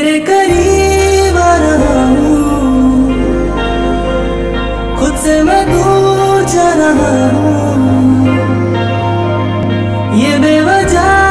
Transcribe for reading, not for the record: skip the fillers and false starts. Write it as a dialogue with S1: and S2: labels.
S1: तेरे करीब आ रहा हूँ, खुद से मैं दूर जा रहा हूँ, ये बेवजह